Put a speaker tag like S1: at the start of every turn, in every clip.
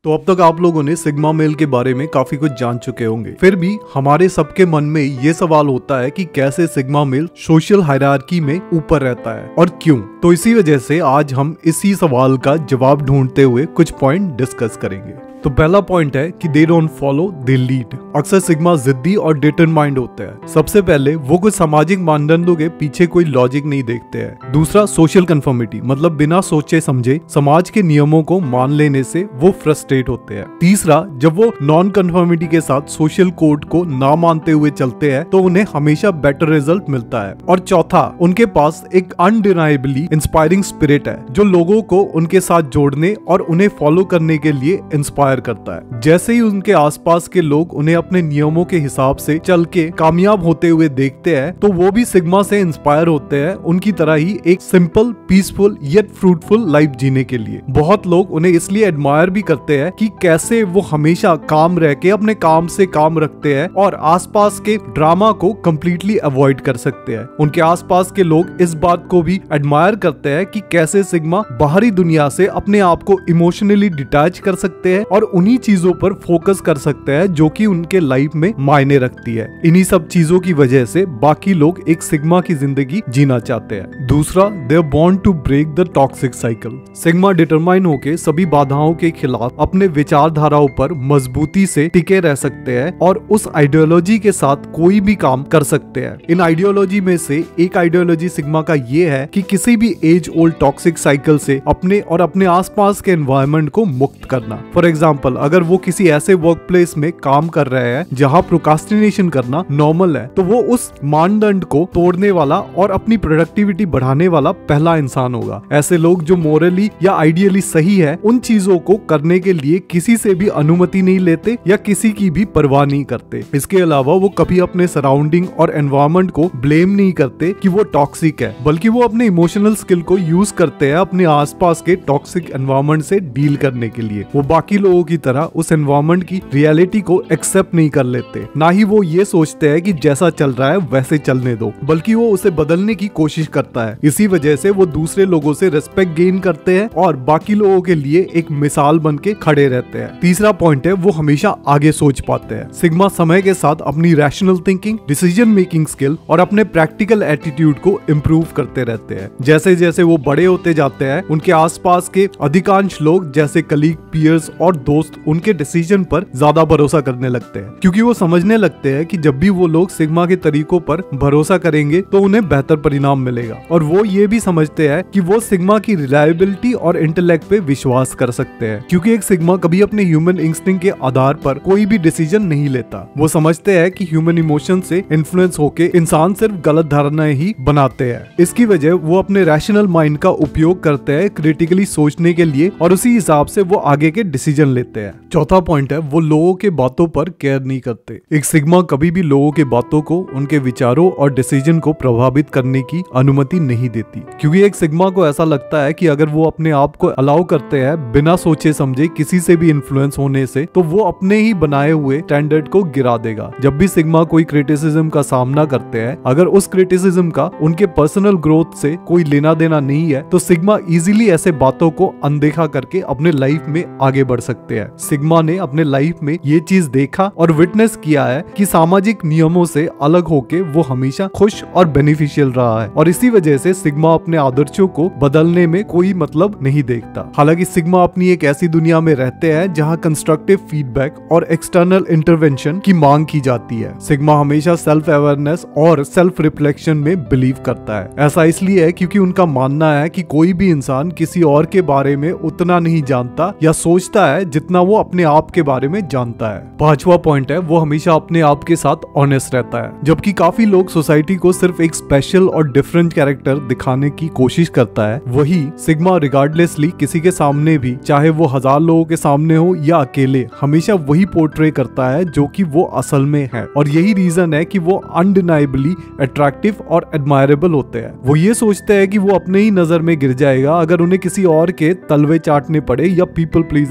S1: तो अब तक आप लोगों ने सिग्मा मेल के बारे में काफी कुछ जान चुके होंगे। फिर भी हमारे सबके मन में ये सवाल होता है कि कैसे सिग्मा मेल सोशल हायरार्की में ऊपर रहता है और क्यों। तो इसी वजह से आज हम इसी सवाल का जवाब ढूंढते हुए कुछ पॉइंट डिस्कस करेंगे। तो पहला पॉइंट है कि they don't follow, they lead. अक्सर सिग्मा जिद्दी और डिटरमाइंड होते हैं। सबसे पहले वो कुछ सामाजिक मानदंडों के पीछे कोई लॉजिक नहीं देखते हैं। दूसरा सोशल कंफर्मिटी, मतलब बिना सोचे समझे समाज के नियमों को मान लेने से वो फ्रस्ट्रेट होते हैं। तीसरा, जब वो नॉन कंफर्मिटी के साथ सोशल कोड को ना मानते हुए चलते हैं तो उन्हें हमेशा बेटर रिजल्ट मिलता है। और चौथा, उनके पास एक अनडिनाइबली इंस्पायरिंग स्पिरिट है जो लोगों को उनके साथ जोड़ने और उन्हें फॉलो करने के लिए इंस्पायर करता है। जैसे ही उनके आसपास के लोग उन्हें अपने नियमों के हिसाब से चल के कामयाब होते हुए देखते हैं तो वो भी सिग्मा से इंस्पायर होते हैं उनकी तरह ही एक simple, peaceful yet fruitful life जीने के लिए। बहुत लोग उन्हें इसलिए एडमायर भी करते हैं कि कैसे वो हमेशा काम रह के अपने काम से काम रखते हैं और आसपास के ड्रामा को कंप्लीटली अवॉइड कर सकते हैं। उनके आसपास के लोग इस बात को भी एडमायर करते हैं कि कैसे सिग्मा बाहरी दुनिया से अपने आप को इमोशनली डिटैच कर सकते हैं और उन्हीं चीजों पर फोकस कर सकते हैं जो कि उनके लाइफ में मायने रखती है। इन्हीं सब चीजों की वजह से बाकी लोग एक सिग्मा की जिंदगी जीना चाहते हैं। दूसरा, they are born to break the toxic cycle. Sigma determine होके सभी बाधाओं के खिलाफ अपने विचारधाराओं पर मजबूती से टिके रह सकते हैं और उस आइडियोलॉजी के साथ कोई भी काम कर सकते हैं। इन आइडियोलॉजी में से एक आइडियोलॉजी सिग्मा का ये है कि किसी भी एज ओल्ड टॉक्सिक साइकिल से अपने और अपने आसपास के एनवायरनमेंट को मुक्त करना। फॉर एग्जाम्पल, अगर वो किसी ऐसे वर्क प्लेस में काम कर रहे हैं जहां प्रोक्रास्टिनेशन करना नॉर्मल है तो वो उस मानदंड को तोड़ने वाला और अपनी प्रोडक्टिविटी बढ़ाने वाला पहला इंसान होगा। ऐसे लोग जो मोरली या आइडियली सही है उन चीजों को करने के लिए किसी से भी अनुमति नहीं लेते या किसी की भी परवाह नहीं करते। इसके अलावा वो कभी अपने सराउंडिंग और एनवायरनमेंट को ब्लेम नहीं करते कि वो टॉक्सिक है, बल्कि वो अपने इमोशनल स्किल को यूज करते हैं अपने आसपास के टॉक्सिक एनवायरनमेंट से डील करने के लिए। वो बाकी लोगों की तरह उस एनवायरनमेंट की रियलिटी को एक्सेप्ट नहीं कर लेते, ना ही वो ये सोचते हैं कि जैसा चल रहा है वैसे चलने दो, बल्कि वो उसे बदलने की कोशिश करता है। इसी वजह से वो दूसरे लोगों से रिस्पेक्ट गेन करते हैं और बाकी लोगों के लिए एक मिसाल बन के खड़े रहते हैं। तीसरा पॉइंट है, वो हमेशा आगे सोच पाते हैं। सिग्मा समय के साथ अपनी rational thinking, decision making skill और अपने प्रैक्टिकल एटीट्यूड को इम्प्रूव करते रहते हैं। जैसे जैसे वो बड़े होते जाते हैं उनके आसपास के अधिकांश लोग जैसे कलीग, पीयर्स और दोस्त उनके डिसीजन पर ज्यादा भरोसा करने लगते हैं, क्योंकि वो समझने लगते हैं कि जब भी वो लोग सिग्मा के तरीकों पर भरोसा करेंगे तो उन्हें बेहतर परिणाम मिलेगा। और वो ये भी समझते हैं कि वो सिग्मा की रिलायबिलिटी और इंटेलेक्ट पे विश्वास कर सकते हैं, क्योंकि एक सिग्मा कभी अपने ह्यूमन इंस्टिंक्ट के आधार पर कोई भी डिसीजन नहीं लेता। वो समझते हैं कि ह्यूमन इमोशन से इन्फ्लुएंस होके इंसान सिर्फ गलत धारणाएं ही बनाते हैं। इसकी वजह वो अपने रैशनल माइंड का उपयोग करते हैं क्रिटिकली सोचने के लिए और उसी हिसाब से वो आगे के डिसीजन लेते हैं। चौथा पॉइंट है, वो लोगों के बातों पर केयर नहीं करते। एक सिग्मा कभी भी लोगों के बातों को, उनके विचारों और डिसीजन को प्रभावित करने की अनुमति नहीं देती, क्योंकि एक सिग्मा को ऐसा लगता है कि अगर वो अपने आप को अलाउ करते हैं बिना सोचे समझे किसी से भी इन्फ्लुएंस होने से, तो वो अपने ही बनाए हुए स्टैंडर्ड को गिरा देगा। जब भी सिग्मा कोई क्रिटिसिज्म का सामना करते हैं, अगर उस क्रिटिसिज्म का उनके पर्सनल ग्रोथ से कोई लेना देना नहीं है तो सिग्मा इजीली ऐसे बातों को अनदेखा करके अपने लाइफ में आगे बढ़ सकते हैं। सिग्मा ने अपने लाइफ में ये चीज देखा और विटनेस किया है कि सामाजिक नियमों से अलग होके वो हमेशा खुश और बेनिफिशियल रहा है, और इसी वजह से सिग्मा अपने आदर्शों को बदलने में कोई मतलब नहीं देखता। हालांकि सिग्मा अपनी एक ऐसी दुनिया में रहते हैं जहां कंस्ट्रक्टिव फीडबैक और एक्सटर्नल इंटरवेंशन की मांग की जाती है। सिग्मा हमेशा सेल्फ अवेयरनेस और सेल्फ रिफ्लेक्शन में बिलीव करता है। ऐसा इसलिए है क्योंकि उनका मानना है कि कोई भी इंसान किसी और के बारे में उतना नहीं जानता या सोचता है जितना वो अपने आप के बारे में जानता है। पांचवा पॉइंट है, वो हमेशा अपने आप के साथ ऑनेस्ट रहता है। जबकि काफी लोग सोसाइटी को सिर्फ एक स्पेशल और डिफरेंट कैरेक्टर दिखाने की कोशिश करता है, वही सिग्मा रिगार्डलेसली किसी के सामने भी, चाहे वो 1000 लोगों के सामने हो या अकेले, हमेशा वही पोर्ट्रे करता है जो कि वो असल में है। और यही रीजन है कि वो अनडिनाइबली अट्रैक्टिव और एडमायरेबल होते हैं। वो ये सोचते हैं कि वो अपने ही नजर में गिर जाएगा अगर उन्हें किसी और के तलवे चाटने पड़े या पीपल प्लीजर बनना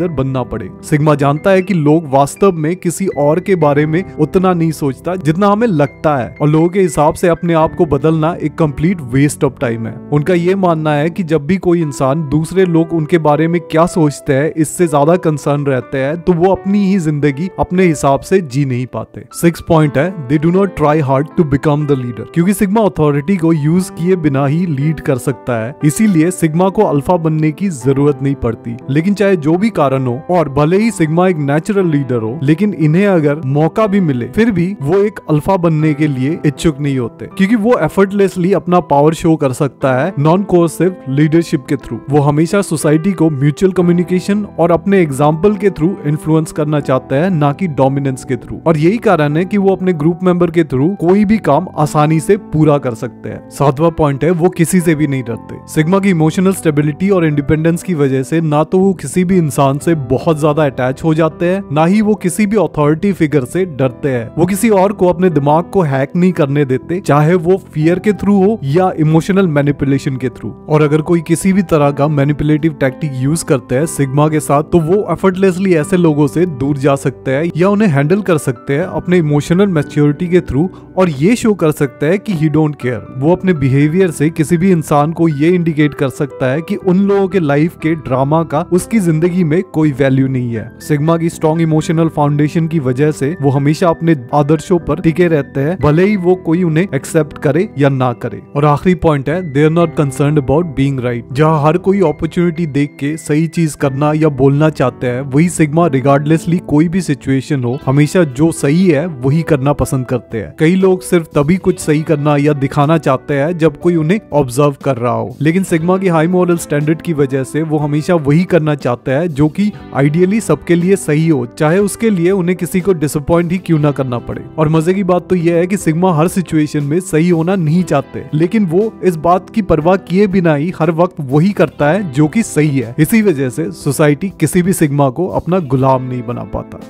S1: पड़े। सिग्मा जानता है कि लोग वास्तव में किसी और के बारे में उतना नहीं सोचता जितना हमें लगता है, और लोगों के हिसाब से अपने आप को बदलना एक कंप्लीट वेस्ट ऑफ टाइम है। उनका ये मानना है कि जब भी कोई इंसान दूसरे लोग उनके बारे में क्या सोचते हैं इससे ज्यादा कंसर्न रहते हैं, तो वो अपनी ही जिंदगी अपने हिसाब से जी नहीं पाते। 6 पॉइंट है, they do not try hard to become the leader, क्योंकि सिग्मा अथॉरिटी को यूज किए बिना ही लीड कर सकता है, इसीलिए सिग्मा को अल्फा बनने की जरूरत नहीं पड़ती। लेकिन चाहे जो भी कारण हो, और भले ही सिग्मा एक नेचुरल लीडर हो, लेकिन इन्हें अगर मौका भी मिले फिर भी वो एक अल्फा बनने के लिए इच्छुक नहीं होते, क्योंकि वो एफर्टलेसली अपना पावर शो कर सकता है नॉन कोर्सिव लीडरशिप के थ्रू। वो हमेशा सोसाइटी को म्यूचुअल कम्युनिकेशन और अपने एग्जाम्पल के थ्रू इन्फ्लुएंस करना चाहता है, ना कि डोमिनेंस के थ्रू। और यही कारण है कि वो अपने ग्रुप मेंबर के थ्रू कोई भी काम आसानी से पूरा कर सकते हैं। 7वां पॉइंट है, वो किसी से भी नहीं डरते। सिग्मा की इमोशनल स्टेबिलिटी और इंडिपेंडेंस की वजह से ना तो वो किसी भी इंसान से बहुत ज्यादा अटैच हो जाते हैं, ना ही वो किसी भी अथॉरिटी फिगर से डरते हैं। वो किसी और को अपने दिमाग को हैक नहीं करने देते, चाहे वो फियर के थ्रू हो या इमोशनल मैनिपुलेशन के थ्रू। और अगर कोई किसी भी तरह का मैनिपुलेटिव टैक्टिक यूज करते हैं सिग्मा के साथ, तो वो एफर्टलेसली ऐसे लोगों से दूर जा सकते हैं या उन्हें हैंडल कर सकते हैं अपने इमोशनल मैच्योरिटी के थ्रू, और ये शो कर सकता है कि ही डोंट केयर। वो अपने बिहेवियर से किसी भी इंसान को ये इंडिकेट कर सकता है कि उन लोगों के लाइफ के ड्रामा का उसकी जिंदगी में कोई वैल्यू नहीं है। सिग्मा की स्ट्रॉन्ग इमोशनल फाउंडेशन की वजह से वो हमेशा अपने आदर्शों पर टिके रहते हैं, भले ही वो कोई उन्हें एक्सेप्ट करे या ना करे। और आखिरी पॉइंट है, they are not concerned about being right. जहाँ हर कोई अपॉर्चुनिटी देख के सही चीज करना या बोलना चाहते हैं, वही सिग्मा रिगार्डलेसली कोई भी सिचुएशन हो हमेशा जो सही है वही करना पसंद करते हैं। कई लोग सिर्फ तभी कुछ सही करना या दिखाना चाहते हैं जब कोई उन्हें ऑब्जर्व कर रहा हो, लेकिन सिग्मा की हाई मॉरल स्टैंडर्ड की वजह से वो हमेशा वही करना चाहता है जो कि आइडियली सबके लिए सही हो, चाहे उसके लिए उन्हें किसी को डिसअपॉइंट ही क्यों ना करना पड़े। और मजे की बात तो यह है कि सिग्मा हर सिचुएशन में सही होना नहीं चाहते, लेकिन वो इस बात की परवाह किए बिना ही हर वक्त वही करता है जो कि सही है। इसी वजह से सोसाइटी किसी भी सिग्मा को अपना गुलाम नहीं बना पाता।